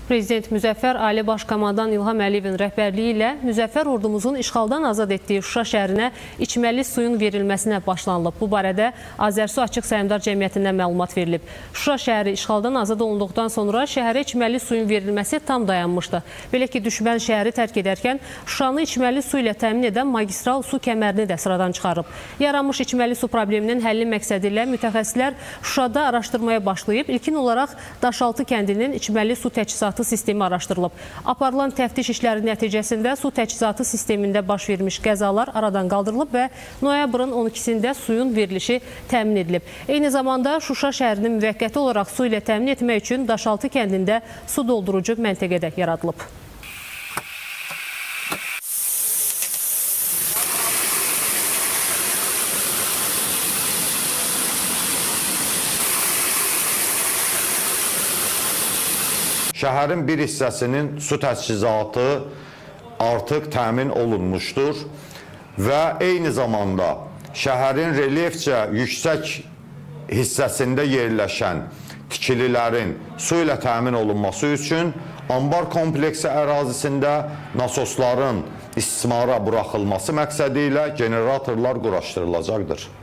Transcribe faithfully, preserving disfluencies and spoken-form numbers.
Prezident Müzəffər Ali Baş Komandan İlham Əliyevin rəhbərliyi ilə Müzəffər ordumuzun işğaldan azad etdiyi Şuşa şəhərinə içməli suyun verilməsinə başlanılıb. Bu barədə Azərsu Açıq Səhmdar Cəmiyyətindən məlumat verilib. Şuşa şəhəri işğaldan azad olunduqdan sonra şəhərə içməli suyun verilməsi tam dayanmışdı. Belə ki, düşmən şəhəri tərk edərkən Şuşanı içməli su ilə təmin edən magistral su kəmərini də sıradan çıxarıb. Yaranmış içməli su probleminin həlli məqsədi ilə mütəxəssislər Şuşada araşdırmaya başlayıb. İlkin olaraq Daşaltı kəndinin içməli su təchizatı sistemi araşdırılıb. Aparılan təftiş işləri nəticəsində su təchizatı sistemində baş vermiş qəzalar aradan qaldırılıb və noyabrın on ikisində suyun verilişi təmin edilib. Eyni zamanda Şuşa şəhərini müvəqqəti olaraq su ilə təmin etmək üçün Daşaltı kəndində su doldurucu məntəqədə yaradılıb. Şəhərin bir hissəsinin su təchizatı artıq təmin olunmuşdur və eyni zamanda şəhərin relyefcə yüksək hissəsində yerləşən tikililərin su ilə təmin olunması üçün ambar kompleksi ərazisində nasosların istismara buraxılması məqsədi ilə generatorlar quraşdırılacaqdır.